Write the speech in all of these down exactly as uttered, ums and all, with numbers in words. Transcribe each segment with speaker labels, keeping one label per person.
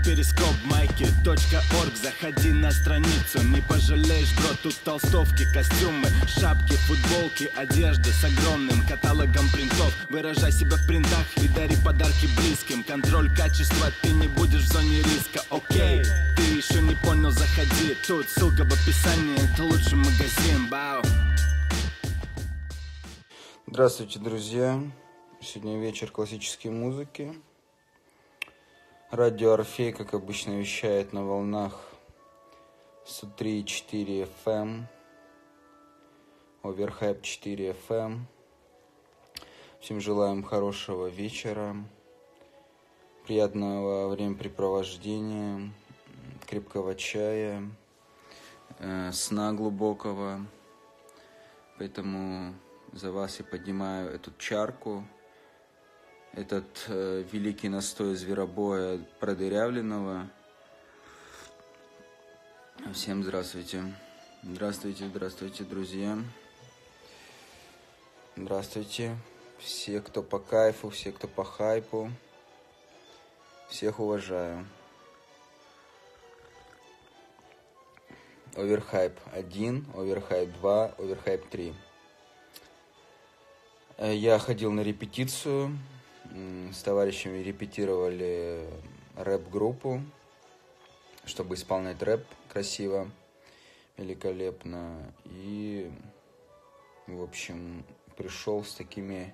Speaker 1: перископ майки точка орг. Заходи на страницу, не пожалеешь, бро. Тут толстовки, костюмы, шапки, футболки, одежда с огромным каталогом принтов. Выражай себя в принтах и дари подарки близким. Контроль качества, ты не будешь в зоне риска. Окей, ты еще не понял, заходи. Тут ссылка в описании, это лучший магазин. Бау.
Speaker 2: Здравствуйте, друзья. Сегодня вечер классической музыки. Радио Орфей, как обычно, вещает на волнах сто три и четыре эф эм, Оверхайп четыре эф эм. Всем желаем хорошего вечера, приятного времяпрепровождения, крепкого чая, э, сна глубокого. Поэтому за вас я поднимаю эту чарку, этот э, великий настой зверобоя продырявленного. Всем здравствуйте. Здравствуйте, здравствуйте, друзья. Здравствуйте. Все, кто по кайфу, все, кто по хайпу. Всех уважаю. Оверхайп один, Оверхайп два, Оверхайп три. Я ходил на репетицию, с товарищами репетировали рэп-группу, чтобы исполнять рэп красиво, великолепно. И, в общем, пришел с такими,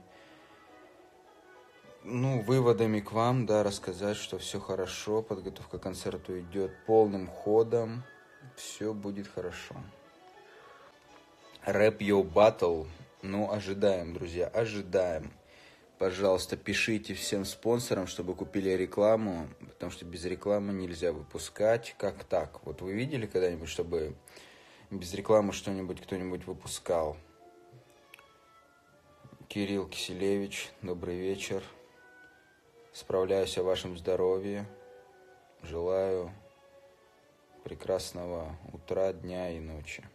Speaker 2: ну, выводами к вам, да, рассказать, что все хорошо, подготовка к концерту идет полным ходом, все будет хорошо. Рэп Йоу Баттл. Ну, ожидаем, друзья, ожидаем. Пожалуйста, пишите всем спонсорам, чтобы купили рекламу, потому что без рекламы нельзя выпускать. Как так? Вот вы видели когда-нибудь, чтобы без рекламы что-нибудь кто-нибудь выпускал? Кирилл Киселевич, добрый вечер. Справляюсь о вашем здоровье. Желаю прекрасного утра, дня и ночи.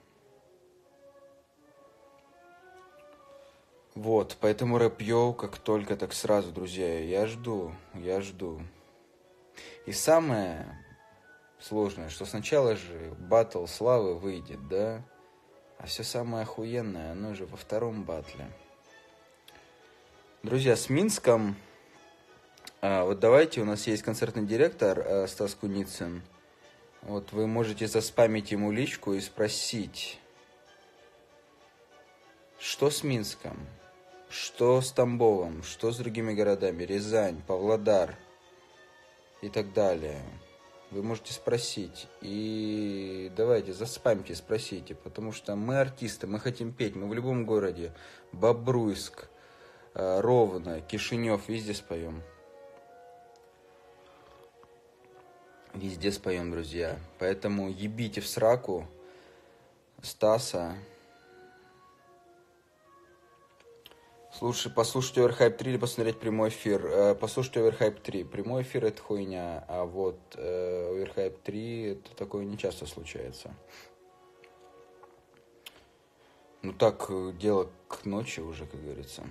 Speaker 2: Вот, поэтому рэп-йоу как только, так сразу, друзья, я жду, я жду. И самое сложное, что сначала же баттл славы выйдет, да? А все самое охуенное, оно же во втором баттле. Друзья, с Минском, а, вот давайте, у нас есть концертный директор а, Стас Куницын. Вот вы можете заспамить ему личку и спросить, что с Минском? Что с Тамбовом, что с другими городами, Рязань, Павлодар и так далее. Вы можете спросить. И давайте, заспамьте, спросите, потому что мы артисты, мы хотим петь, мы в любом городе. Бобруйск, Ровно, Кишинев, везде споем. Везде споем, друзья. Поэтому ебите в сраку Стаса. Слушай, послушать Оверхайп три или посмотреть прямой эфир. Послушать Оверхайп три. Прямой эфир — это хуйня, а вот Оверхайп три — это такое не часто случается. Ну так, дело к ночи уже, как говорится.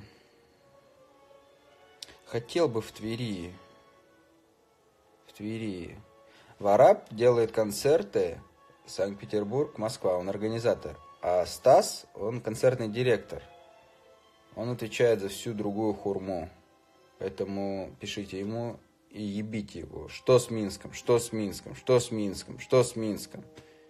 Speaker 2: Хотел бы в Твери. В Твери. Вараб делает концерты Санкт-Петербург, Москва. Он организатор. А Стас, он концертный директор. Он отвечает за всю другую хурму. Поэтому пишите ему и ебите его. Что с Минском? Что с Минском? Что с Минском? Что с Минском?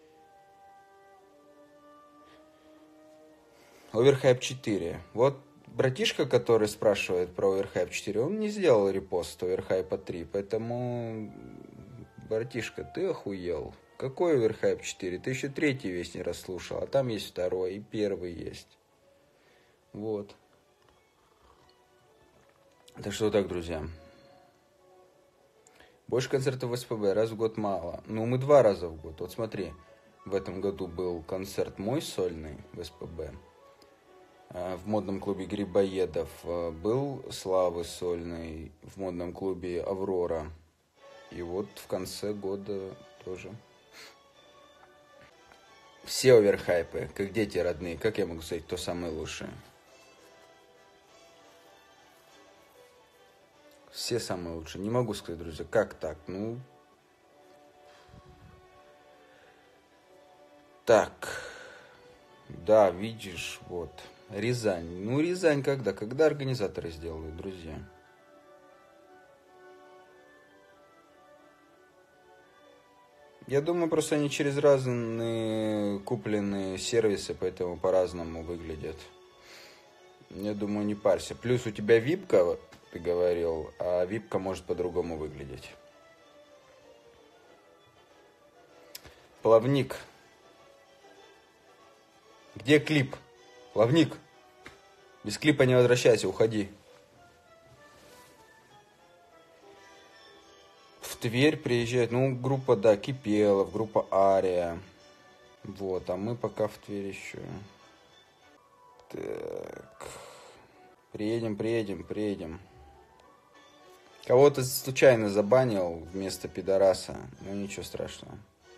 Speaker 2: Оверхайп четыре. Вот братишка, который спрашивает про Оверхайп четыре, он не сделал репост Оверхайпа три. Поэтому, братишка, ты охуел. Какой Оверхайп четыре? Ты еще третий весь не расслушал. А там есть второй и первый есть. Вот. Так что так, друзья. Больше концертов в эс пэ бэ раз в год мало. Ну, мы два раза в год. Вот смотри, в этом году был концерт мой сольный в эс пэ бэ. В модном клубе Грибоедов. Был Славы сольный в модном клубе Аврора. И вот в конце года тоже. Все оверхайпы, как дети родные. Как я могу сказать, кто самый лучший? Все самые лучшие. Не могу сказать, друзья, как так? Ну, Так, да, видишь, вот, Рязань. Ну, Рязань когда? Когда организаторы сделают, друзья? Я думаю, просто они через разные купленные сервисы, поэтому по-разному выглядят. Я думаю, не парься. Плюс у тебя випка, ты говорил, а випка может по-другому выглядеть. Плавник. Где клип? Плавник. Без клипа не возвращайся, уходи. В Тверь приезжает, ну, группа, да, Кипелов, группа Ария. Вот, а мы пока в Тверь еще. Так. Приедем, приедем, приедем. Кого-то случайно забанил вместо пидораса. Ну, ничего страшного.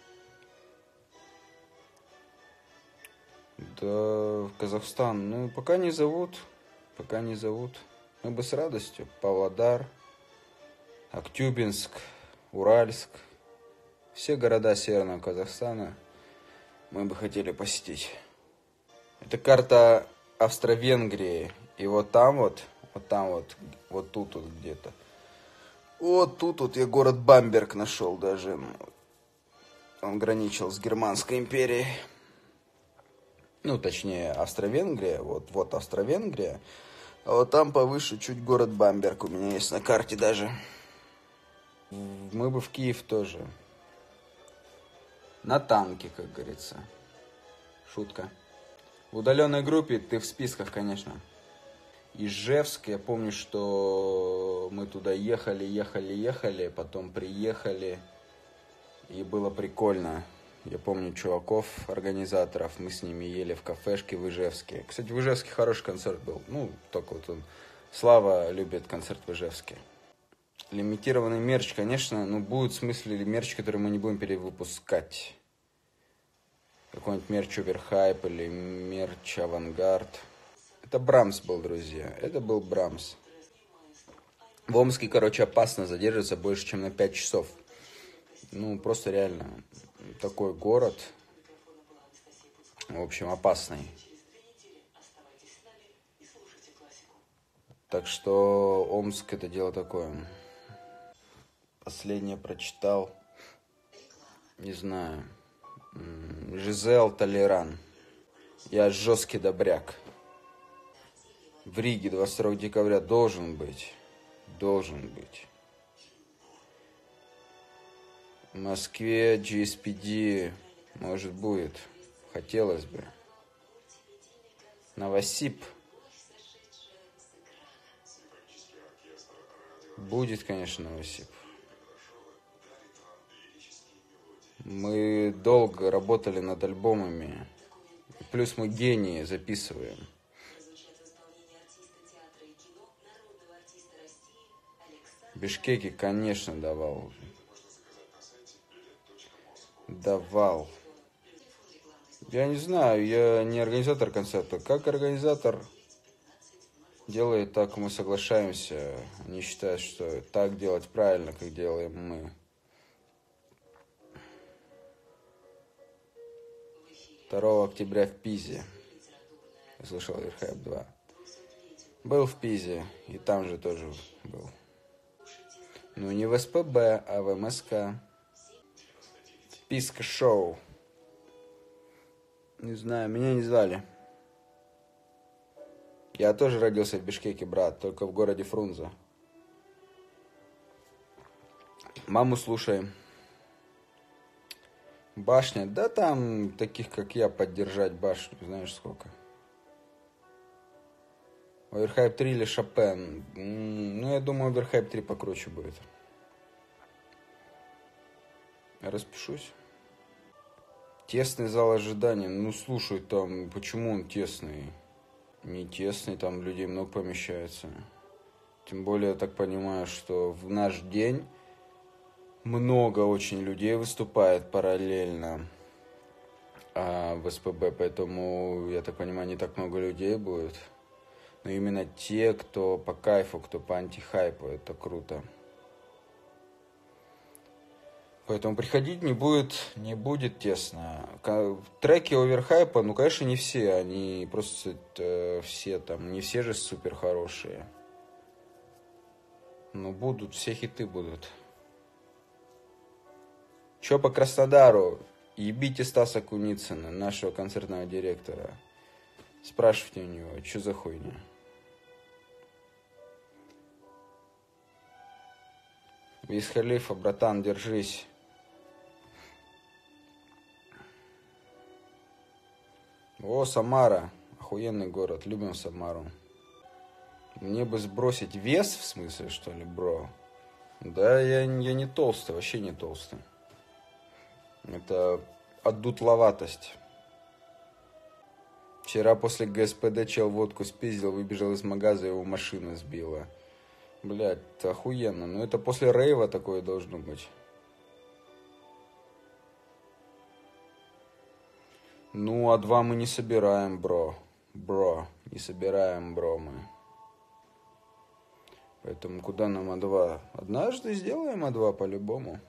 Speaker 2: Да, Казахстан. Ну, пока не зовут. Пока не зовут. Мы бы с радостью. Павлодар, Актюбинск, Уральск. Все города Северного Казахстана мы бы хотели посетить. Это карта Австро-Венгрии. И вот там вот, вот там вот, вот тут вот где-то. Вот тут вот я город Бамберг нашел даже. Он граничил с Германской империей. Ну, точнее, Австро-Венгрия. Вот, вот Австро-Венгрия. А вот там повыше чуть город Бамберг у меня есть на карте даже. Мы бы в Киев тоже. На танке, как говорится. Шутка. В удаленной группе ты в списках, конечно. Ижевск, я помню, что мы туда ехали, ехали, ехали, потом приехали, и было прикольно. Я помню чуваков, организаторов, мы с ними ели в кафешке в Ижевске. Кстати, в Ижевске хороший концерт был, ну, только вот он, Слава любит концерт в Ижевске. Лимитированный мерч, конечно, ну, будет в смысле мерч, который мы не будем перевыпускать. Какой-нибудь мерч Оверхайп или мерч Авангард. Это Брамс был, друзья. Это был Брамс. В Омске, короче, опасно задерживаться больше, чем на пять часов. Ну, просто реально такой город. В общем, опасный. Так что Омск это дело такое. Последнее прочитал. Не знаю. Жизел Толеран. Я жесткий добряк. В Риге двадцать второго декабря должен быть. Должен быть. В Москве джи эс пи ди, может, будет. Хотелось бы. Новосиб. Будет, конечно, Новосиб. Мы долго работали над альбомами. Плюс мы гении записываем. Бишкеки, конечно, давал. Давал. Я не знаю, я не организатор концерта. Как организатор делает, так мы соглашаемся. Они считают, что так делать правильно, как делаем мы. второго октября в Пизе. Я слышал Оверхайп два. Был в Пизе, и там же тоже был. Ну, не в эс пэ бэ, а в эм эс ка. Писка шоу. Не знаю, меня не звали. Я тоже родился в Бишкеке, брат, только в городе Фрунзе. Маму слушаем. Башня, да там таких, как я, поддержать башню, знаешь сколько. Оверхайп три или Шопен. Ну, я думаю, Оверхайп три покруче будет. Распишусь. Тесный зал ожидания. Ну, слушай, там, почему он тесный? Не тесный, там людей много помещается. Тем более, я так понимаю, что в наш день много очень людей выступает параллельно а в эс пэ бэ, поэтому, я так понимаю, не так много людей будет. Но именно те, кто по кайфу, кто по антихайпу, это круто. Поэтому приходить не будет, не будет тесно. Треки оверхайпа, ну, конечно, не все. Они просто э, все там, не все же супер хорошие. Но будут, все хиты будут. Чё по Краснодару? Ебите Стаса Куницына, нашего концертного директора. Спрашивайте у него, что за хуйня. Виз Халифа, братан, держись. О, Самара. Охуенный город. Любим Самару. Мне бы сбросить вес, в смысле, что ли, бро? Да, я, я не толстый, вообще не толстый. Это отдутловатость. Вчера после ГСПД чел водку спиздил, выбежал из магаза, его машина сбила. Блядь, это охуенно. Но это после рейва такое должно быть. Ну, а два мы не собираем, бро. Бро, не собираем, бро, мы. Поэтому куда нам а два? Однажды сделаем а два по-любому.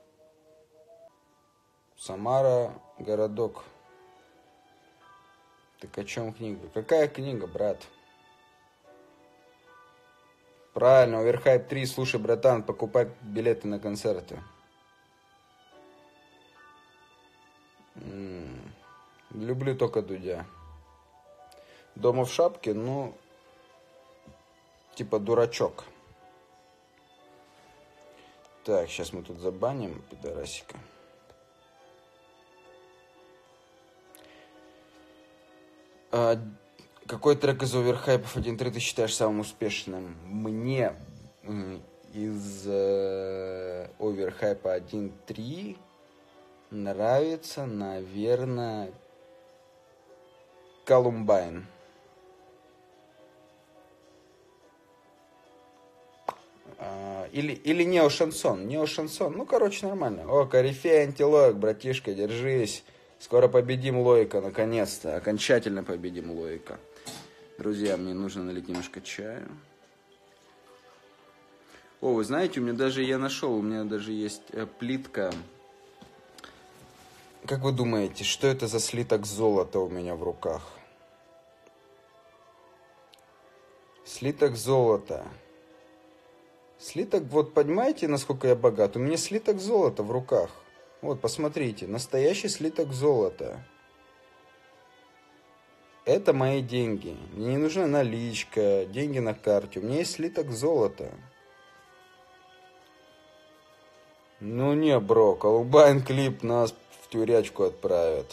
Speaker 2: Самара, городок. Так о чем книга? Какая книга, брат? Правильно, Оверхайп три. Слушай, братан, покупай билеты на концерты. М-м, люблю только Дудя. Дома в шапке, ну, типа дурачок. Так, сейчас мы тут забаним пидорасика. А, какой трек из оверхайпов один три ты считаешь самым успешным? Мне из э, оверхайпа один три нравится, наверное, Колумбайн. А, или, или неошансон. Неошансон. Ну, короче, нормально. О, корифей, антилоик, братишка, держись. Скоро победим Лоика, наконец-то. Окончательно победим Лоика. Друзья, мне нужно налить немножко чаю. О, вы знаете, у меня даже, я нашел, у меня даже есть э, плитка. Как вы думаете, что это за слиток золота у меня в руках? Слиток золота. Слиток, вот понимаете, насколько я богат? У меня слиток золота в руках. Вот, посмотрите, настоящий слиток золота. Это мои деньги. Мне не нужна наличка, деньги на карте. У меня есть слиток золота. Ну не, бро, Колумбайн клип нас в тюрячку отправят.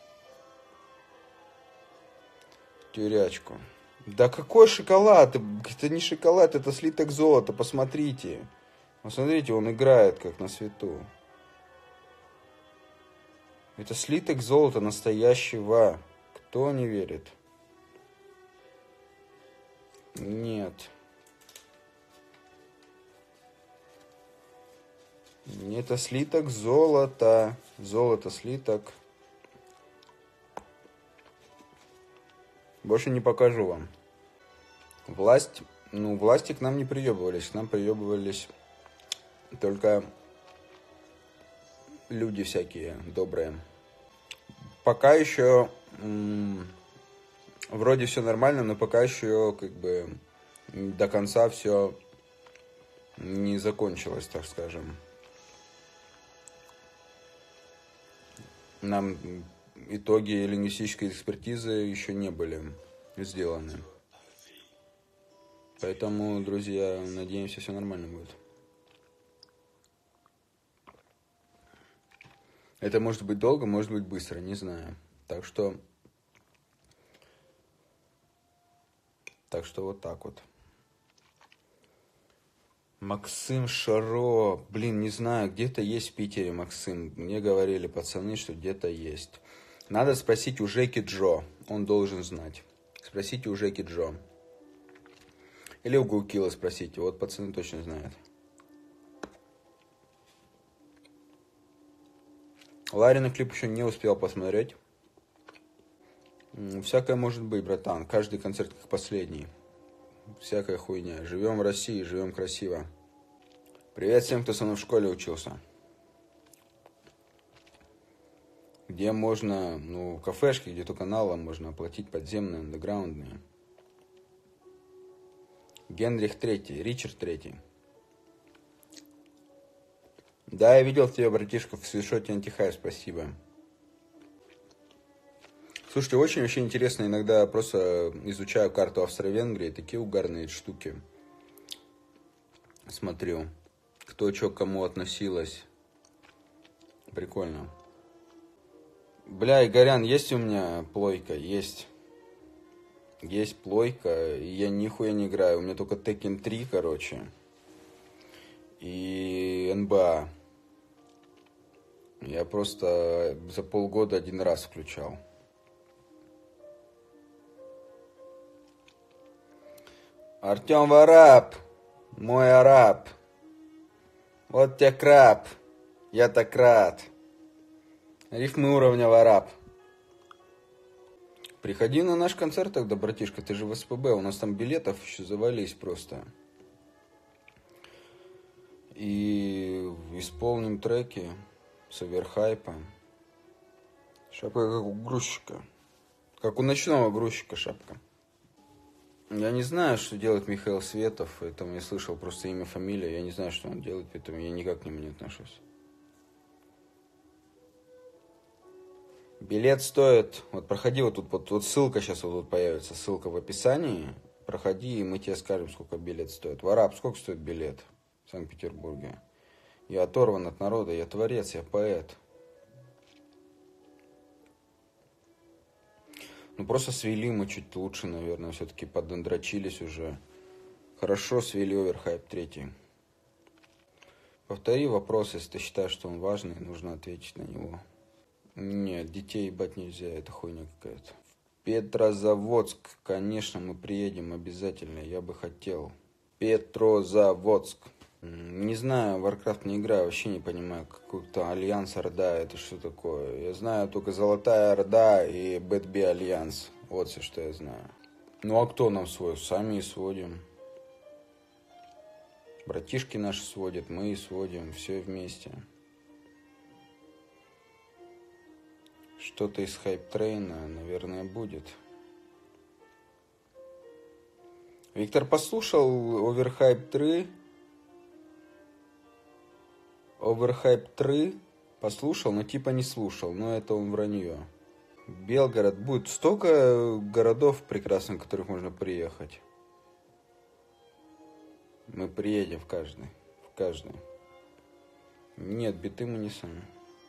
Speaker 2: В тюрячку. Да какой шоколад? Это не шоколад, это слиток золота, посмотрите. Посмотрите, он играет как на свету. Это слиток золота настоящего. Кто не верит? Нет. Это слиток золота. Золото, слиток. Больше не покажу вам. Власть, ну, власти к нам не приебывались. К нам приебывались только люди всякие добрые. Пока еще м- вроде все нормально, но пока еще как бы до конца все не закончилось, так скажем. Нам итоги лингвистической экспертизы еще не были сделаны. Поэтому, друзья, надеемся, все нормально будет. Это может быть долго, может быть быстро, не знаю. Так что... Так что вот так вот. Максим Шаро. Блин, не знаю, где-то есть в Питере Максим. Мне говорили пацаны, что где-то есть. Надо спросить у Жеки Джо. Он должен знать. Спросите у Жеки Джо. Или у Гукила спросите. Вот пацаны точно знают. Ларина клип еще не успел посмотреть. Всякое может быть, братан. Каждый концерт как последний. Всякая хуйня. Живем в России, живем красиво. Привет всем, кто со мной в школе учился. где можно, ну, кафешки, где только налом можно оплатить подземные, андеграундные. Генрих Третий, Ричард Третий. Да, я видел тебя, братишка, в свитшоте Антихай, спасибо. Слушайте, очень вообще интересно, иногда просто изучаю карту Австро-Венгрии, такие угарные штуки. Смотрю, кто что к кому относилось. Прикольно. Бля, Игорян, есть у меня плойка? Есть. Есть плойка, и я нихуя не играю. У меня только Tekken три, короче. И эн бэ а. Я просто за полгода один раз включал. Артем Вараб, мой араб. Вот тебе краб. Я так рад. Рифмы уровня Вараб. Приходи на наш концерт тогда, братишка, ты же в эс пэ бэ, у нас там билетов еще завались просто. И исполним треки с оверхайпа. Шапка как у грузчика. Как у ночного грузчика шапка. Я не знаю, что делает Михаил Светов, поэтому я слышал просто имя, фамилия. Я не знаю, что он делает, поэтому я никак к нему не отношусь. Билет стоит, вот проходи вот тут, вот, вот ссылка сейчас вот тут появится, ссылка в описании. Проходи, и мы тебе скажем, сколько билет стоит. Вараб, сколько стоит билет в Санкт-Петербурге? Я оторван от народа, я творец, я поэт. Ну, просто свели мы чуть лучше, наверное, все-таки подондрачились уже. Хорошо свели оверхайп третий. Повтори вопрос, если ты считаешь, что он важный, нужно ответить на него. Нет, детей ебать нельзя, это хуйня какая-то. Петрозаводск, конечно, мы приедем обязательно, я бы хотел. Петрозаводск. Не знаю, Warcraft не играю, вообще не понимаю, какой-то Альянс Орда, это что такое. Я знаю только Золотая Орда и Бэтби Альянс, вот все, что я знаю. Ну а кто нам свой? Сами и сводим. Братишки наши сводят, мы и сводим, все вместе. Что-то из хайп-трейна, наверное, будет. Виктор послушал Оверхайп три. Оверхайп три послушал, но типа не слушал, но это он вранье. Белгород. Будет столько городов прекрасных, в которых можно приехать. Мы приедем в каждый. В каждый. Нет, биты мы не сами.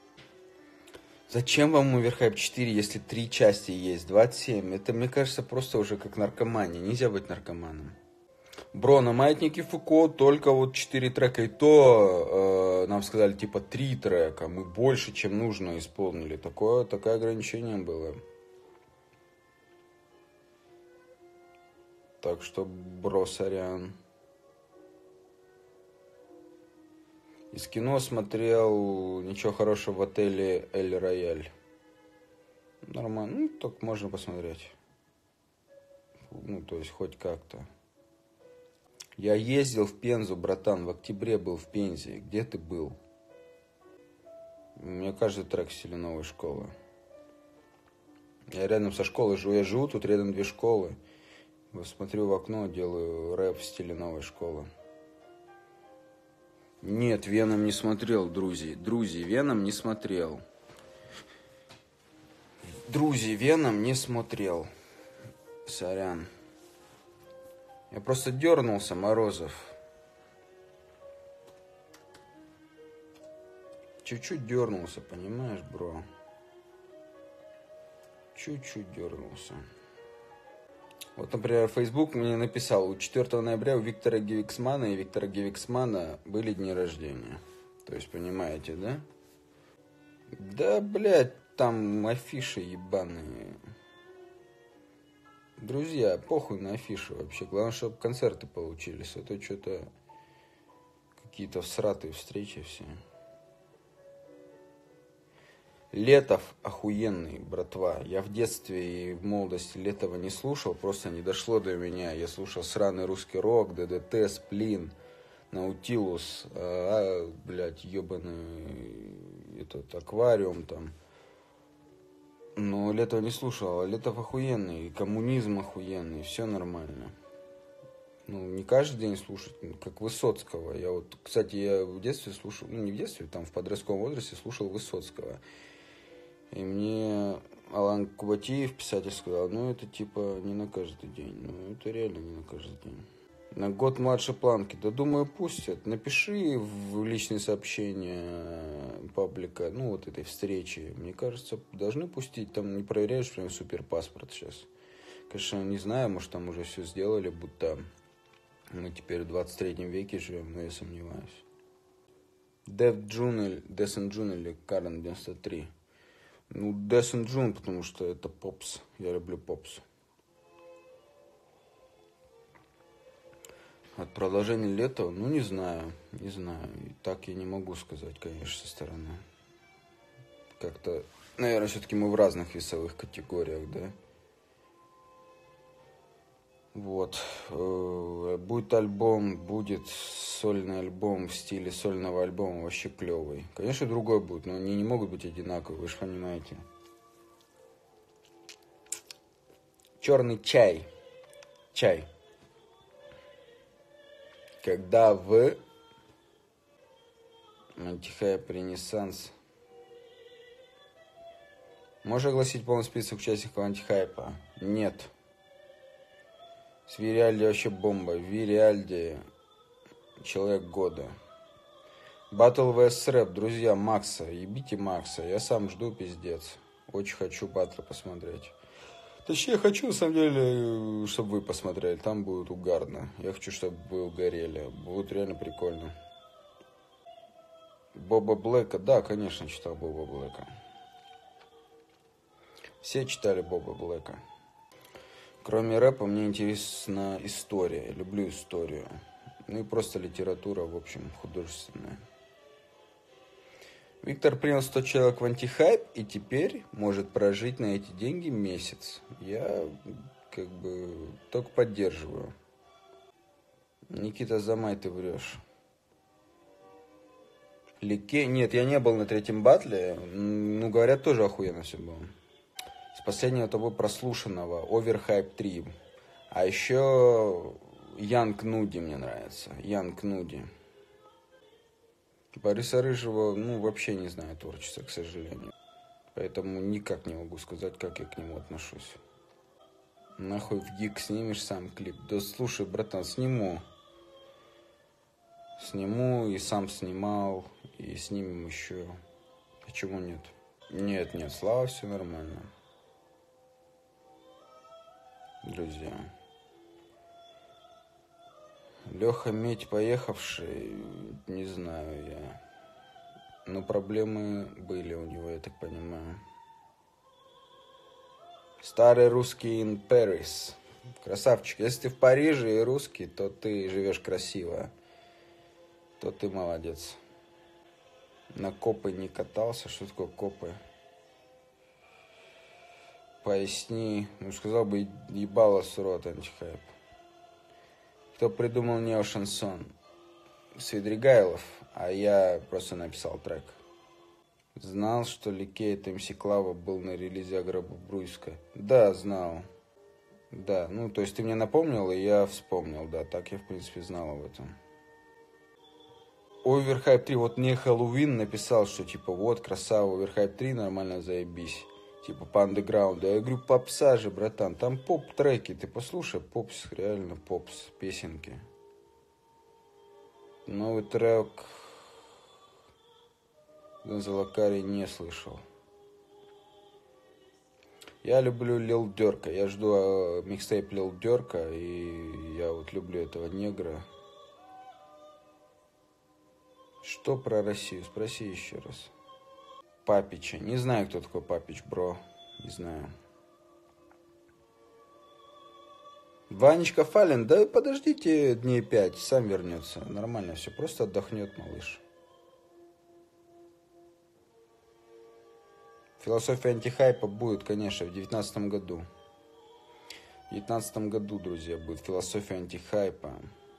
Speaker 2: Зачем вам Оверхайп четыре, если три части есть? двадцать семь. Это, мне кажется, просто уже как наркомания. Нельзя быть наркоманом. Бро, на Маятнике Фуко только вот четыре трека. И то э, нам сказали типа три трека. Мы больше, чем нужно, исполнили. Такое, такое ограничение было. Так что, бро, сорян. Из кино смотрел «Ничего хорошего в отеле Эль Рояль». Нормально. Ну, так можно посмотреть. Ну, то есть, хоть как-то. Я ездил в Пензу, братан. В октябре был в Пензе. Где ты был? У меня каждый трек в стиле новой школы. Я рядом со школой живу. Я живу, тут рядом две школы. Смотрю в окно, делаю рэп в стиле новой школы. Нет, Веном не смотрел, друзья. Друзья, Веном не смотрел. Друзья, Веном не смотрел. Сорян. Я просто дернулся, Морозов. Чуть-чуть дернулся, понимаешь, бро? Чуть-чуть дернулся. Вот, например, Facebook мне написал, у четвёртого ноября у Виктора Гевиксмана и Виктора Гевиксмана были дни рождения. То есть, понимаете, да? Да, блядь, там афиши ебаные. Друзья, похуй на афиши вообще. Главное, чтобы концерты получились. А то что-то какие-то всратые встречи все. Летов охуенный, братва. Я в детстве и в молодости Летова не слушал, просто не дошло до меня. Я слушал сраный русский рок, ДДТ, Сплин, Наутилус, а, блядь, ебаный этот аквариум там. Но Летова не слушал, а Летов охуенный, коммунизм охуенный, все нормально. Ну, не каждый день слушать, как Высоцкого. Я вот, кстати, я в детстве слушал, ну, не в детстве, там в подростковом возрасте слушал Высоцкого. И мне Алан Кубатиев, писатель, сказал, ну, это типа не на каждый день. Ну, это реально не на каждый день. На год младше планки. Да, думаю, пустят. Напиши в личные сообщения паблика, ну, вот этой встречи. Мне кажется, должны пустить. Там не проверяешь прям суперпаспорт сейчас. Конечно, не знаю, может, там уже все сделали, будто мы теперь в двадцать третьем веке живем, но я сомневаюсь. Death June, Death June или Карен девяносто три. Ну, Death June, потому что это попс. Я люблю попс. От продолжения Летова, ну, не знаю, не знаю. И так я не могу сказать, конечно, со стороны. Как-то, наверное, все-таки мы в разных весовых категориях, да? Вот. Будет альбом, будет сольный альбом в стиле сольного альбома, вообще клевый. Конечно, другой будет, но они не могут быть одинаковые, вы же понимаете. Черный чай. Чай. Когда в Антихайп Ренессанс. Можешь огласить полный список участников Антихайпа? Нет. С Вириальди вообще бомба. Вириальди человек года. Батл vs рэп. Друзья, Макса. Ебите Макса. Я сам жду, пиздец. Очень хочу батл посмотреть. Точнее, я хочу, на самом деле, чтобы вы посмотрели. Там будет угарно. Я хочу, чтобы вы угорели. Будет реально прикольно. Боба Блэка. Да, конечно, читал Боба Блэка. Все читали Боба Блэка. Кроме рэпа, мне интересна история. Я люблю историю. Ну и просто литература, в общем, художественная. Виктор принял сто человек в Антихайп и теперь может прожить на эти деньги месяц. Я как бы только поддерживаю. Никита Замай, ты врешь. Лике? Нет, я не был на третьем батле. Ну, говорят, тоже охуенно все было. С последнего того прослушанного Оверхайп три. А еще Янг Нуди мне нравится. Янг Нуди. Бориса Рыжего, ну, вообще не знаю творчества, к сожалению. Поэтому никак не могу сказать, как я к нему отношусь. Нахуй в гик снимешь сам клип? Да слушай, братан, сниму. Сниму и сам снимал. И снимем еще. Почему нет? Нет, нет, Слава, все нормально. Друзья. Леха Медь поехавший, не знаю я. Но проблемы были у него, я так понимаю. Старый русский in Paris. Красавчик. Если ты в Париже и русский, то ты живешь красиво. То ты молодец. На копы не катался. Что такое копы? Поясни. Ну, сказал бы, ебало с рот Антихайп. Кто придумал неошансон? Свидригайлов, а я просто написал трек. Знал, что Ликейт МС Клава был на релизе Агробруйска? Да, знал. Да, ну, то есть ты мне напомнил, и я вспомнил, да, так я, в принципе, знал об этом. Оверхайп три, вот мне Хэллоуин написал, что, типа, вот, красава, Оверхайп три, нормально, заебись. Типа, по андеграунду. Я говорю, попса же, братан, там поп-треки, ты послушай, попс, реально попс, песенки. Новый трек Ганзалакари не слышал. Я люблю Лил Дёрка, я жду а, микстейп Лил Дёрка, и я вот люблю этого негра. Что про Россию? Спроси еще раз. Папича. Не знаю, кто такой Папич, бро. Не знаю. Ванечка Фален. Да подождите дней пять, сам вернется. Нормально все. Просто отдохнет малыш. Философия антихайпа будет, конечно, в девятнадцатом году. В девятнадцатом году, друзья, будет философия антихайпа.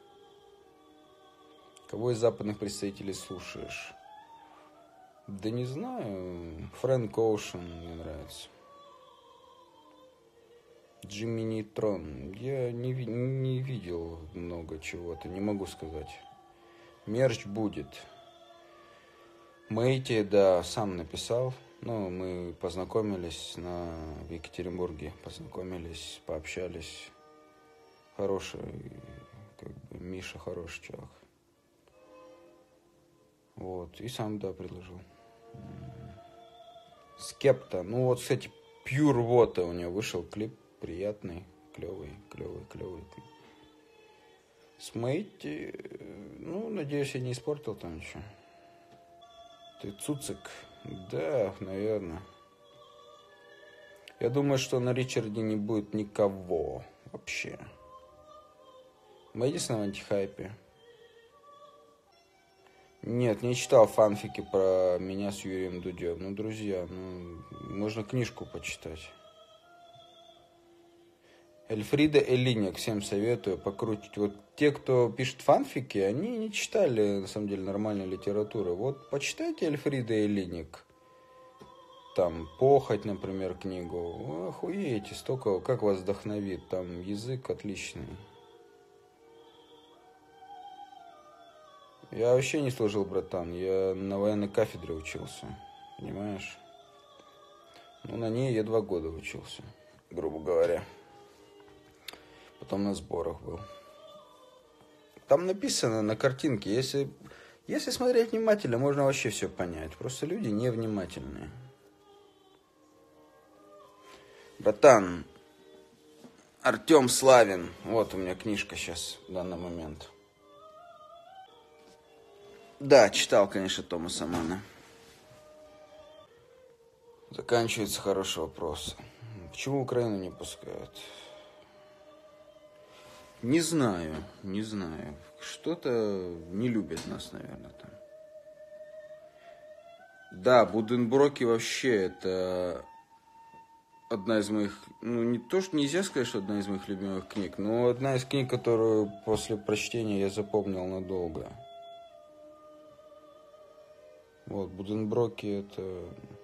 Speaker 2: Кого из западных представителей слушаешь? Да не знаю. Фрэнк Оушен мне нравится. Джимми Нейтрон. Я не, не видел много чего-то, не могу сказать. Мерч будет. Мэйти, да, сам написал. Ну, мы познакомились на, в Екатеринбурге. Познакомились, пообщались. Хороший, как бы, Миша хороший чувак. Вот, и сам, да, предложил. Скепта. Ну, вот, кстати, Pure Water у него вышел клип. Приятный, клевый, клевый, клевый клип. С Мэйти, ну, надеюсь, я не испортил там ничего. Ты Цуцик? Да, наверное. Я думаю, что на Ричарде не будет никого вообще. Мэдисон в антихайпе. Нет, не читал фанфики про меня с Юрием Дудем. Ну, друзья, ну, можно книжку почитать. Эльфрида Элиник, всем советую покрутить. Вот те, кто пишет фанфики, они не читали, на самом деле, нормальной литературы. Вот почитайте Эльфрида Элиник. Там, «Похоть», например, книгу. Вы охуеете, столько, как вас вдохновит. Там язык отличный. Я вообще не служил, братан. Я на военной кафедре учился. Понимаешь? Ну, на ней я два года учился, грубо говоря. Потом на сборах был. Там написано на картинке, если, если смотреть внимательно, можно вообще все понять. Просто люди невнимательные. Братан, Артем Славин. Вот у меня книжка сейчас в данный момент. Да, читал, конечно, Томаса Манна. Заканчивается хороший вопрос. Почему Украину не пускают? Не знаю, не знаю. Что-то не любят нас, наверное, там. Да, Буденброки вообще это одна из моих... Ну, не то, что нельзя сказать, что одна из моих любимых книг, но одна из книг, которую после прочтения я запомнил надолго. Вот, Буденброки это...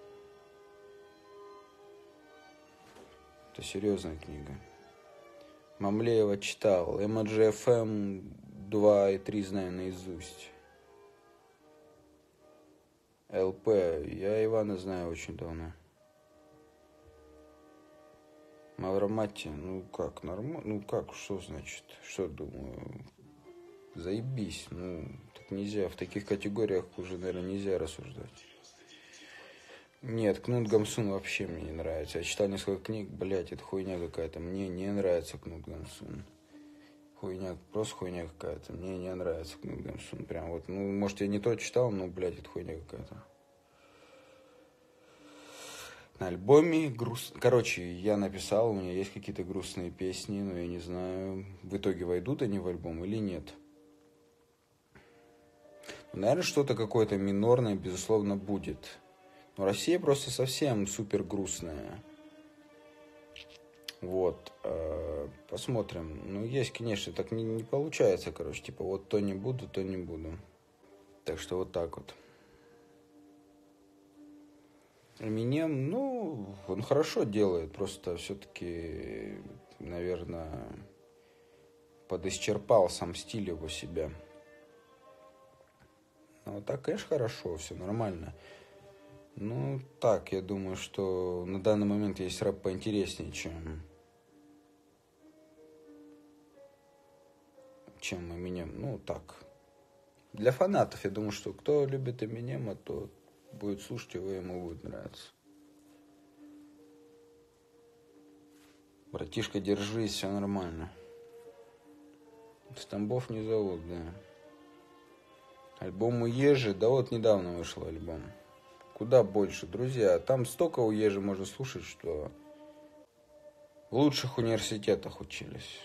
Speaker 2: Это серьезная книга. Мамлеева читал. эм джи эф эм два и три знаю наизусть. эл пэ. Я Ивана знаю очень давно. Мавромати. Ну как, нормально? Ну как, что значит? Что думаю? Заебись. Ну, так нельзя. В таких категориях уже, наверное, нельзя рассуждать. Нет, Кнут Гамсун вообще мне не нравится. Я читал несколько книг, блять, это хуйня какая-то. Мне не нравится Кнут Гамсун. Хуйня, просто хуйня какая-то. Мне не нравится Кнут Гамсун. Прям вот, ну, может, я не то читал, но, блять, это хуйня какая-то. На альбоме грустно. Короче, я написал, у меня есть какие-то грустные песни, но я не знаю, в итоге войдут они в альбом или нет. Наверное, что-то какое-то минорное, безусловно, будет. Но Россия просто совсем супер грустная. Вот. Посмотрим. Ну, есть, конечно, так не, не получается, короче. Типа, вот то не буду, то не буду. Так что вот так вот. Эминем, ну, он хорошо делает. Просто все-таки, наверное, подисчерпал сам стиль его себя. Ну, так, конечно, хорошо, все нормально. Ну, так, я думаю, что на данный момент есть рэп поинтереснее, чем... чем Эминем. Ну, так. Для фанатов, я думаю, что кто любит Эминема, то будет слушать его, ему будет нравиться. Братишка, держись, все нормально. Стамбов не зовут, да. Альбом у Ежи, да вот недавно вышел альбом. Куда больше, друзья. Там столько у Ежи можно слушать, что в лучших университетах учились.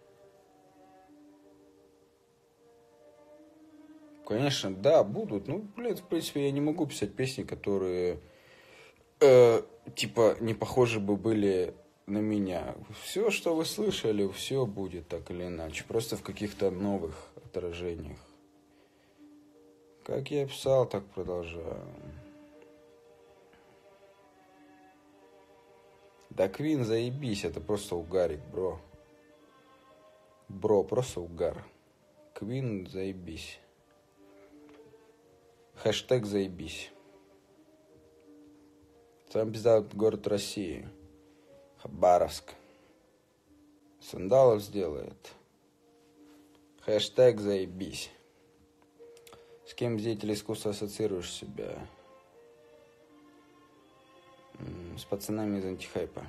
Speaker 2: Конечно, да, будут. Ну, блин, в принципе, я не могу писать песни, которые э, типа не похожи бы были на меня. Все, что вы слышали, все будет так или иначе. Просто в каких-то новых отражениях. Как я писал, так продолжаю. Да Квин, заебись, это просто угарик, бро. Бро, просто угар. Квин, заебись. Хэштег заебись. Самый пиздатый город России. Хабаровск. Сандалов сделает. Хэштег заебись. С кем из деятелей искусства ассоциируешь себя? С пацанами из антихайпа.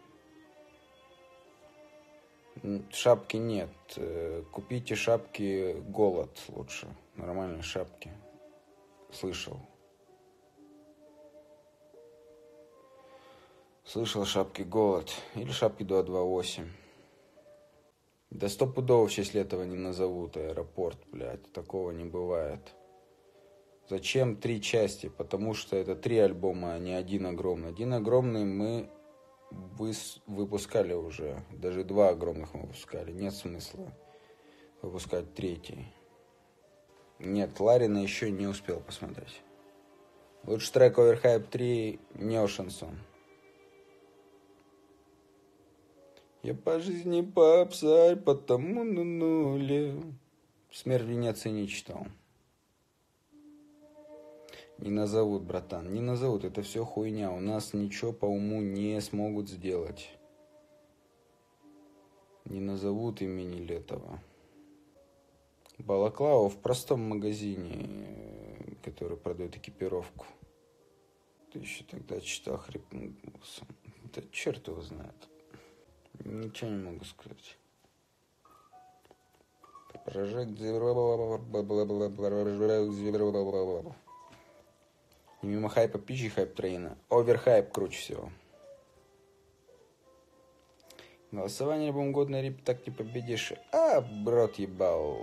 Speaker 2: Шапки нет. Купите шапки голод лучше. Нормальные шапки. Слышал. Слышал шапки голод. Или шапки два два восемь. Да стопудово в честь этого не назовут аэропорт, блядь. Такого не бывает. Зачем три части? Потому что это три альбома, а не один огромный. Один огромный мы выс- выпускали уже. Даже два огромных мы выпускали. Нет смысла выпускать третий. Нет, Ларина еще не успел посмотреть. Лучший трек Overhype три Неошансон. Я по жизни попсарь, потому на нуле. Смерть в Венеции не читал. Не назовут, братан, не назовут. Это все хуйня. У нас ничего по уму не смогут сделать. Не назовут имени Летова. Балаклава в простом магазине, который продает экипировку. Ты еще тогда читал хрипным голосом. Да черт его знает. Ничего не могу сказать. И мимо хайпа пичи хайп трейна. Оверхайп круче всего. Голосование альбом год на рип так не победишь. А, брат ебал.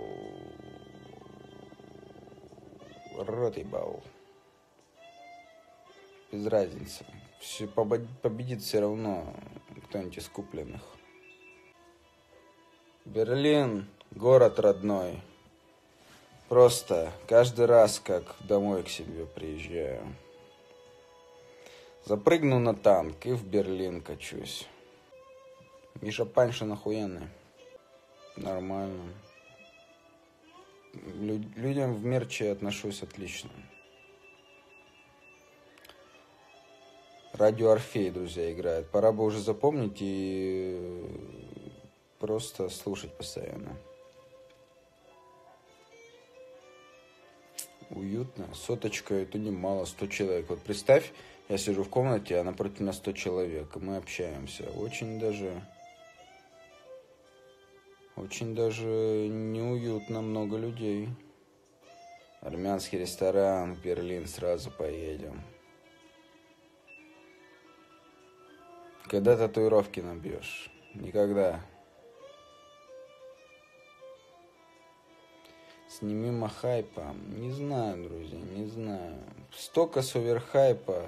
Speaker 2: Рот ебал. Без разницы. Все победит все равно кто-нибудь из купленных. Берлин, город родной. Просто каждый раз, как домой к себе приезжаю. Запрыгну на танк и в Берлин качусь. Миша Паншин охуенный. Нормально. Лю- людям в мерче отношусь отлично. Радио Орфей, друзья, играет. Пора бы уже запомнить и просто слушать постоянно. Уютно. Соточка, это немало, сто человек. Вот представь, я сижу в комнате, а напротив меня сто человек, и мы общаемся. Очень даже... Очень даже неуютно, много людей. Армянский ресторан, в Берлин сразу поедем. Когда татуировки набьешь? Никогда. Сними махайпа. Не знаю, друзья, не знаю. Столько с оверхайпа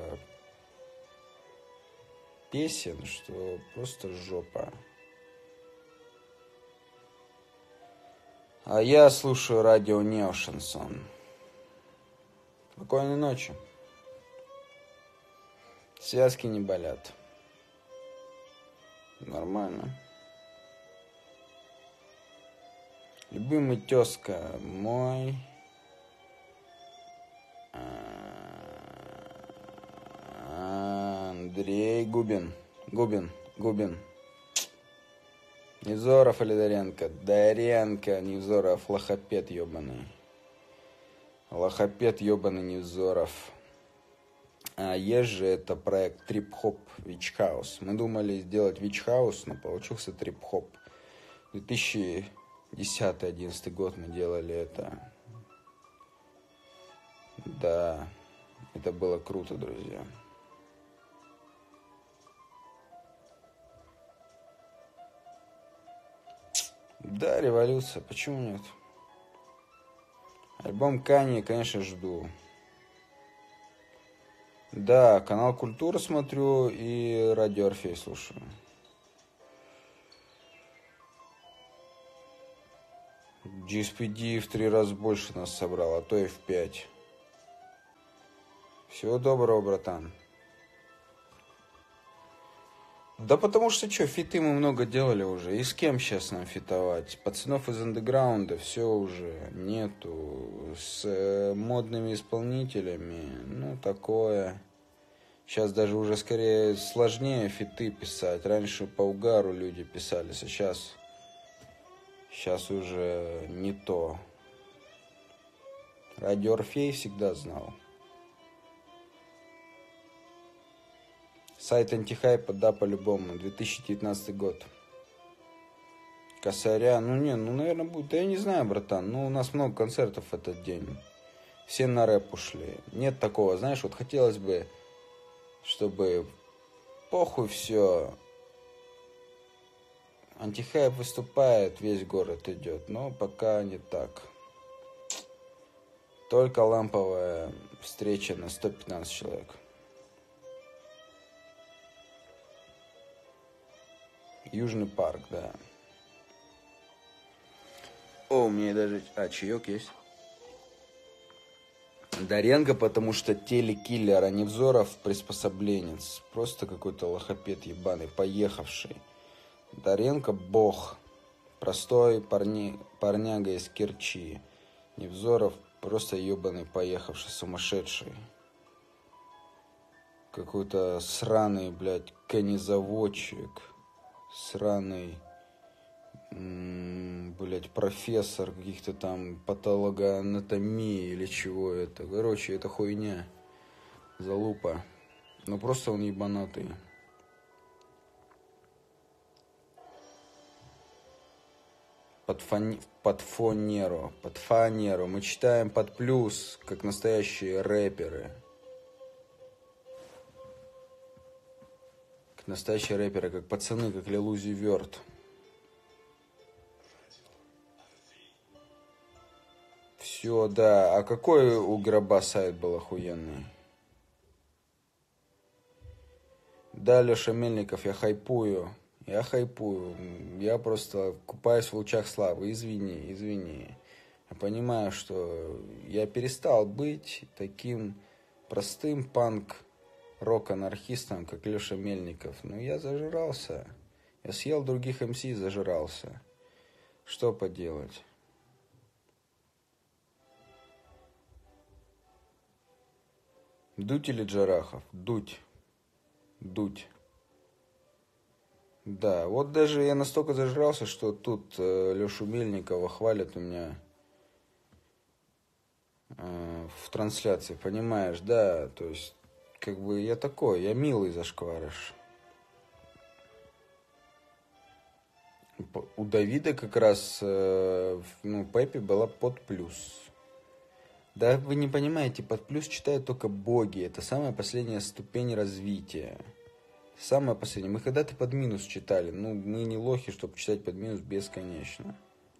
Speaker 2: песен, что просто жопа. А я слушаю радио Неошансон. Спокойной ночи. Связки не болят. Нормально. Любимый тезка мой. Андрей Губин. Губин. Губин. Невзоров или Даренко? Даренко, Невзоров, лохопед ебаный. Лохопед ебаный Невзоров. А есть же это проект Трип-хоп Witch House. Мы думали сделать Witch House, но получился Трип-хоп. две тысячи десятый-одиннадцатый год мы делали это. Да, это было круто, друзья. Да, революция, почему нет? Альбом Канье, конечно, жду. Да, канал Культура смотрю и радио Орфей слушаю. джи эс пи ди в три раза больше нас собрал, а то и в пять. Всего доброго, братан. Да потому что что, фиты мы много делали уже. И с кем сейчас нам фитовать? Пацанов из андеграунда все уже нету. С э, модными исполнителями, ну, такое. Сейчас даже уже скорее сложнее фиты писать. Раньше по угару люди писались, а сейчас... Сейчас уже не то. Радио Орфей всегда знал. Сайт антихайпа, да, по-любому. две тысячи девятнадцатый год. Косаря, ну не, ну, наверное, будет. Да я не знаю, братан. Ну, у нас много концертов в этот день. Все на рэп ушли. Нет такого, знаешь, вот хотелось бы, чтобы похуй все. Антихайп выступает, весь город идет. Но пока не так. Только ламповая встреча на сто пятнадцать человек. Южный парк, да. О, у меня даже... А, чаек есть. Даренко, потому что телекиллер, а Невзоров приспособленец. Просто какой-то лохопед ебаный, поехавший. Даренко бог. Простой парни... парняга из Керчи. Невзоров просто ебаный, поехавший, сумасшедший. Какой-то сраный, блядь, конезаводчик. Сраный, блять, профессор каких-то там патологоанатомии или чего это. Короче, это хуйня. Залупа. Ну просто он ебанатый. Под, фон... под фонеру. Под фанеру. Мы читаем под плюс, как настоящие рэперы. Настоящие рэперы, как пацаны, как Лил Узи Верт. Все, да. А какой у Гроба сайт был охуенный? Да, Леша Мельников, я хайпую. Я хайпую. Я просто купаюсь в лучах славы. Извини, извини. Я понимаю, что я перестал быть таким простым панк рок-анархистом, как Леша Мельников. Ну, я зажирался. Я съел других эм си и зажирался. Что поделать? Дудь или Джарахов? Дудь. Дудь. Да, вот даже я настолько зажрался, что тут э, Лешу Мельникова хвалят у меня э, в трансляции, понимаешь, да, то есть как бы я такой, я милый зашкварыш. У Давида как раз, э, ну, Пеппи была под плюс. Да вы не понимаете, под плюс читают только боги. Это самая последняя ступень развития. Самая последняя. Мы когда-то под минус читали. Ну, мы не лохи, чтобы читать под минус бесконечно.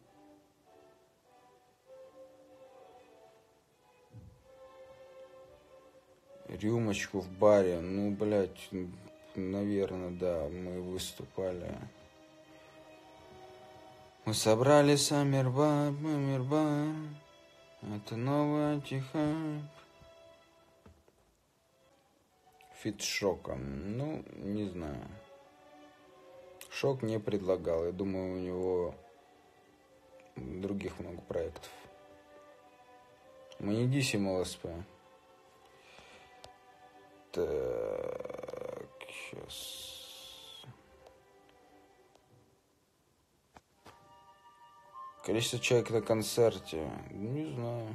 Speaker 2: Рюмочку в баре. Ну, блядь, наверное, да, мы выступали. Мы собрали Саммербар, Мамербар. Это новый антихайп. Фит с Шоком. Ну, не знаю. Шок не предлагал. Я думаю, у него других много проектов. Мы не Дисим ЛСП. Так, сейчас. Количество человек на концерте. Не знаю.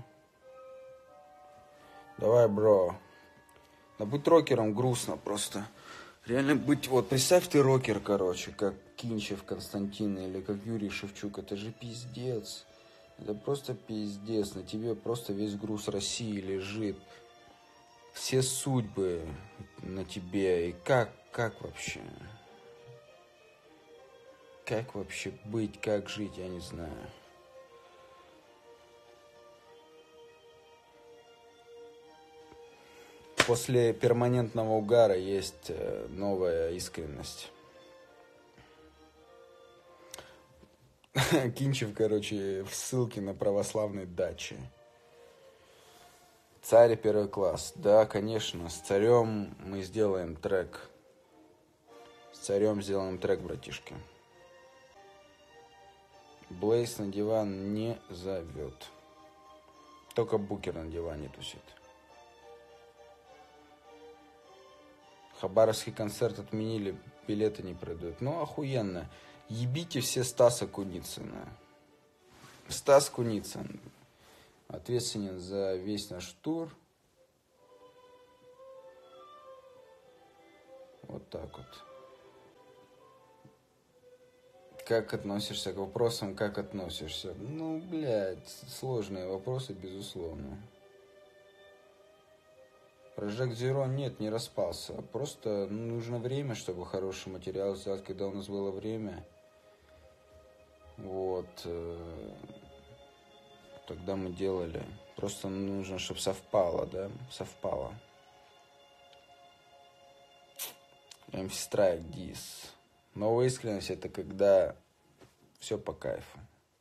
Speaker 2: Давай, бро. Да быть рокером грустно просто. Реально быть, вот, представь ты рокер, короче, как Кинчев Константин или как Юрий Шевчук. Это же пиздец. Это просто пиздец. На тебе просто весь груз России лежит. Все судьбы на тебе. И как, как вообще? Как вообще быть, как жить, я не знаю. После перманентного угара есть новая искренность. Кинчев, короче, в ссылке на православной даче. Царь первый класс. Да, конечно, с царем мы сделаем трек. С царем сделаем трек, братишки. Блейз на диван не зовет. Только Букер на диване тусит. Хабаровский концерт отменили, билеты не продают. Ну, охуенно. Ебите все Стаса Куницына. Стас Куницын ответственен за весь наш тур. Вот так вот. Как относишься к вопросам, как относишься? Ну, блядь, сложные вопросы, безусловно. Project Zero нет, не распался. Просто нужно время, чтобы хороший материал сделать, когда у нас было время. Вот. Тогда мы делали. Просто нужно, чтобы совпало, да? Совпало. эм си Strike Diss. Новая искренность — это когда все по кайфу.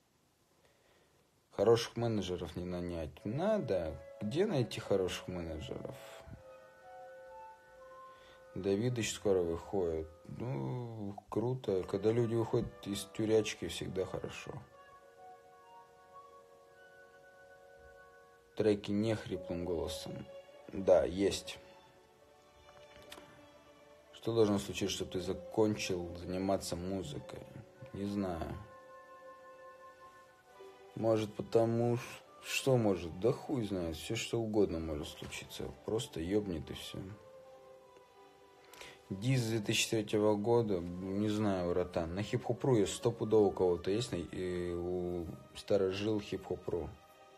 Speaker 2: Хороших менеджеров не нанять надо. Где найти хороших менеджеров? Давидыч скоро выходит. Ну, круто. Когда люди выходят из тюрячки, всегда хорошо. Треки не хриплым голосом. Да, есть. Что должно случиться, чтобы ты закончил заниматься музыкой? Не знаю. Может, потому... Что может? Да хуй знает. Все, что угодно может случиться. Просто ёбнет и все. Диз две тысячи третьего года, не знаю, братан. На хип-хоп.ру есть стопудово у кого-то есть, и у старожил хип-хоп.ру.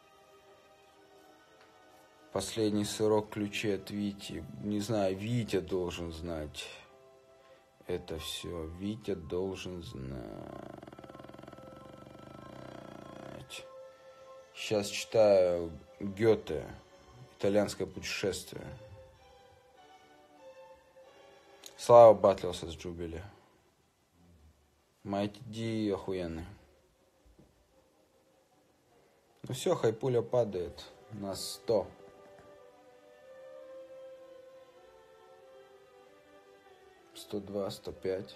Speaker 2: Последний сырок ключей от Вити. Не знаю, Витя должен знать это все. Витя должен знать. Сейчас читаю Гёте. Итальянское путешествие. Слава батлился с Джубили. Майти Ди охуенный. Ну все, хайпуля падает на сто. сто два, сто пять.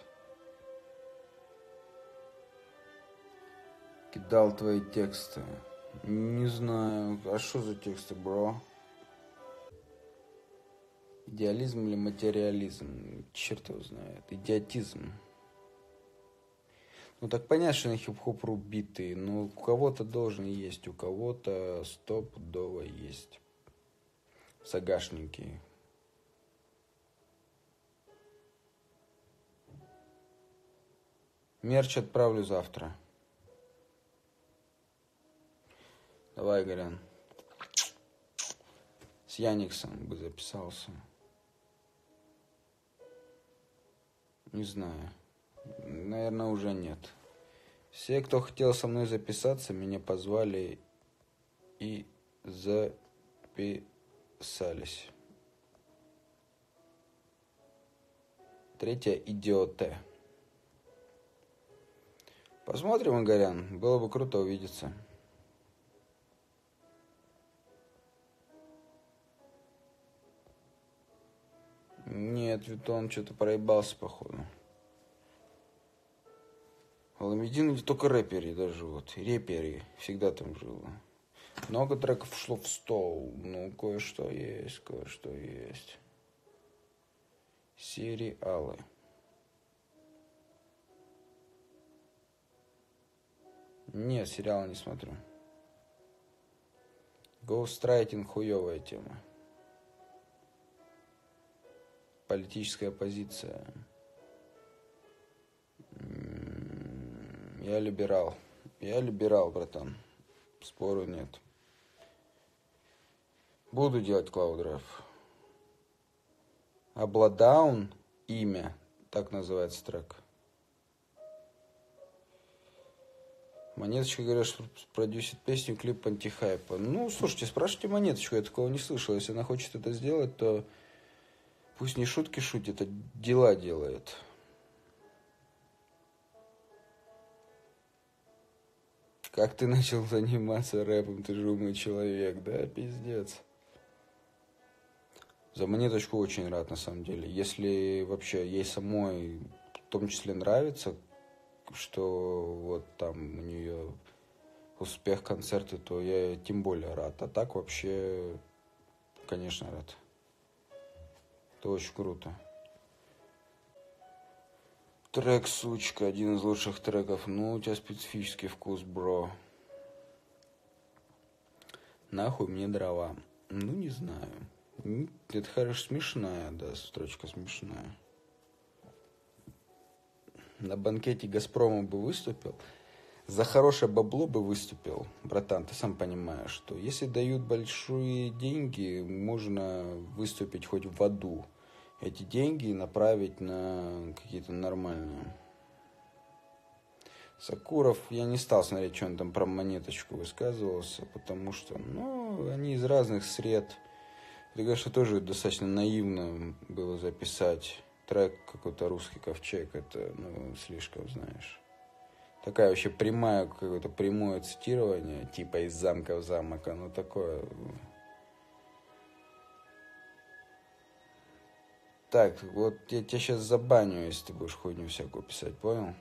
Speaker 2: Кидал твои тексты. Не знаю. А что за тексты, бро? Идеализм или материализм? Черт его знает. Идиотизм. Ну так понятно, что на хип-хоп.ру биты. Но у кого-то должен есть. У кого-то стопудово есть. Загашники. Мерч отправлю завтра. Давай, Горян. С Яниксом бы записался. Не знаю. Наверное, уже нет. Все, кто хотел со мной записаться, меня позвали и записались. Третья — идиоте. Посмотрим, Игорян. Было бы круто увидеться. Нет, Витон что-то проебался, походу. Аламедин только рэперы даже живут. Рэперы всегда там жило. Много треков шло в стол. Ну, кое-что есть, кое-что есть. Сериалы. Нет, сериалы не смотрю. Гоустрайтинг — хуёвая тема. Политическая оппозиция. Я либерал. Я либерал, братан. Спору нет. Буду делать клаудреф. Обладаун — имя. Так называется трек. Монеточка, говорят, что продюсит песню, клип антихайпа. Ну, слушайте, спрашивайте Монеточку, я такого не слышал. Если она хочет это сделать, то пусть не шутки шутит, а дела делает. Как ты начал заниматься рэпом? Ты же умный человек, да? Пиздец. За Монеточку очень рад, на самом деле. Если вообще ей самой том числе нравится, что вот там у нее успех концерта, то я тем более рад. А так вообще, конечно, рад. Это очень круто. Трек «Сучка», один из лучших треков. Ну, у тебя специфический вкус, бро. Нахуй мне дрова. Ну, не знаю. Это, хорошо, смешная, да, строчка смешная. На банкете «Газпрома» бы выступил. За хорошее бабло бы выступил. Братан, ты сам понимаешь, что если дают большие деньги, можно выступить хоть в аду. Эти деньги направить на какие-то нормальные. Сакуров, я не стал смотреть, что он там про монеточку высказывался, потому что, ну, они из разных сред. Это, конечно, тоже достаточно наивно было записать трек какой-то «Русский ковчег». Это, ну, слишком, знаешь. Такая вообще прямая, какое-то прямое цитирование, типа из замка в замок, оно такое. Так, вот я тебя сейчас забаню, если ты будешь хуйню всякую писать, понял?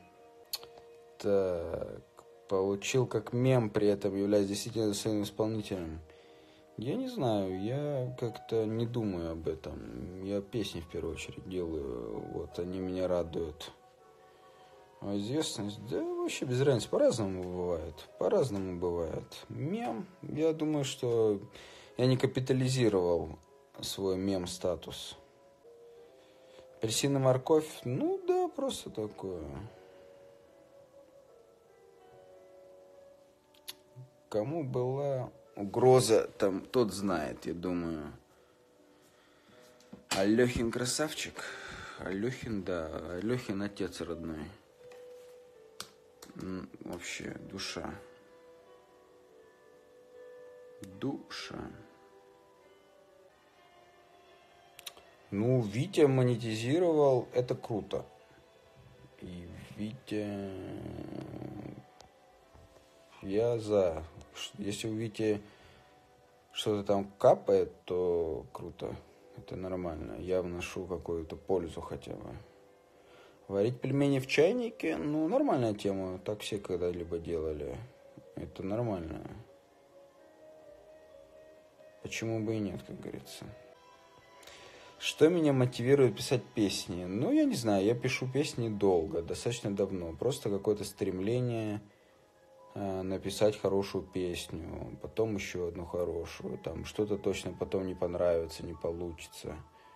Speaker 2: Так, получил как мем, при этом являясь действительно своим исполнителем. Я не знаю, я как-то не думаю об этом. Я песни в первую очередь делаю, вот, они меня радуют. А известность, да вообще без разницы, по-разному бывает, по-разному бывает. Мем, я думаю, что я не капитализировал свой мем-статус. Апельсин и морковь, ну да, просто такое. Кому была угроза, там тот знает, я думаю. Алехин красавчик. Алехин, да, Алехин отец родной. Вообще, душа. Душа. Ну, Витя монетизировал, это круто. И Витя... Я за. Если у Вити что-то там капает, то круто. Это нормально. Я вношу какую-то пользу хотя бы. Варить пельмени в чайнике, ну, нормальная тема. Так все когда-либо делали. Это нормально. Почему бы и нет, как говорится. Что меня мотивирует писать песни? Ну, я не знаю, я пишу песни долго, достаточно давно. Просто какое-то стремление э, написать хорошую песню, потом еще одну хорошую. Там что-то точно потом не понравится, не получится.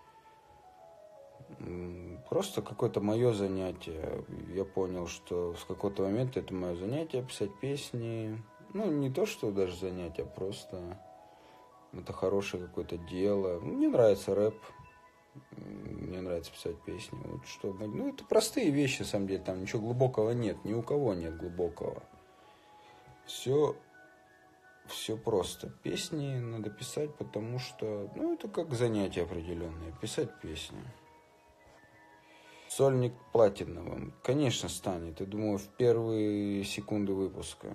Speaker 2: Просто какое-то мое занятие. Я понял, что с какого-то момента это мое занятие писать песни. Ну, не то, что даже занятие, просто это хорошее какое-то дело. Мне нравится рэп. Мне нравится писать песни. Вот что, ну, это простые вещи, на самом деле. Там ничего глубокого нет. Ни у кого нет глубокого. Все, все просто. Песни надо писать, потому что, ну, это как занятие определенное. Писать песни. Сольник платиновым. Конечно, станет. Я думаю, в первые секунды выпуска.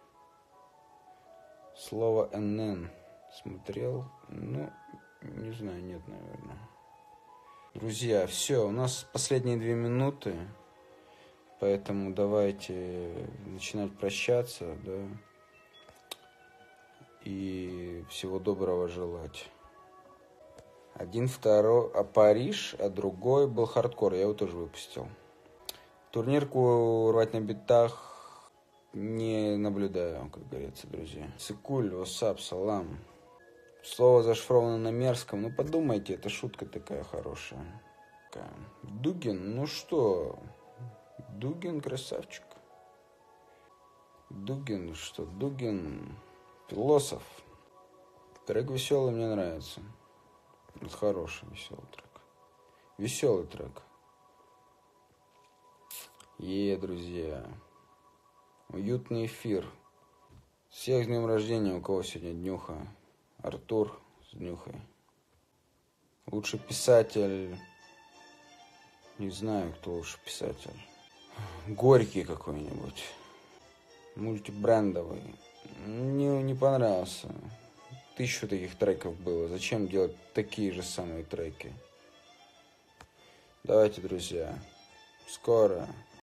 Speaker 2: Слово эн эн. Смотрел? Ну, не знаю, нет, наверное. Друзья, все, у нас последние две минуты. Поэтому давайте начинать прощаться, да. И всего доброго желать. Один, второй, а Париж, а другой был хардкор, я его тоже выпустил. Турнирку рвать на битах не наблюдаю, как говорится, друзья. Цикуль, васап, салам. Слово зашифровано на мерзком, ну подумайте, это шутка такая хорошая. Дугин, ну что, Дугин красавчик. Дугин, что, Дугин философ. Трек веселый, мне нравится. Это хороший, веселый трек. Веселый трек. Е, друзья. Уютный эфир. Всех с днем рождения, у кого сегодня днюха. Артур с днюхой. Лучший писатель. Не знаю, кто лучший писатель. Горький какой-нибудь. Мультибрендовый. Мне не понравился. Тысячу таких треков было. Зачем делать такие же самые треки? Давайте, друзья. Скоро.